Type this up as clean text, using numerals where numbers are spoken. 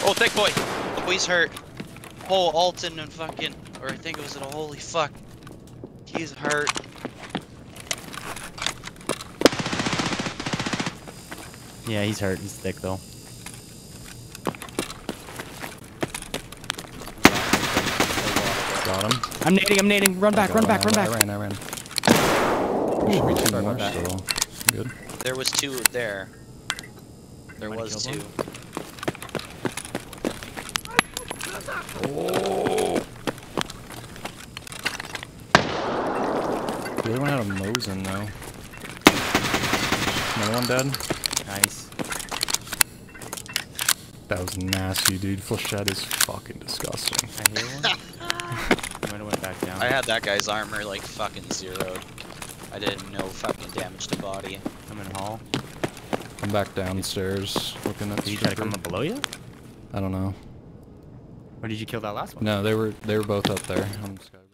Oh, thick boy! Oh, he's hurt. Oh, Alton and fucking... Or I think it was a holy fuck. He's hurt. Yeah, he's hurt. He's thick though. Got him. I'm nading. Run back. I ran. Should be two more, so good. There was two there. There was two. Oh! The other one had a Mosin though. Another one dead. Nice. That was nasty, dude. Flechette is fucking disgusting. I hear one. I might have went back down. I had that guy's armor like fucking zeroed. I did no fucking damage to body. I'm in hall. I'm back downstairs looking at the Did you try to come up below you? I don't know. Or did you kill that last one? No, they were both up there. I'm just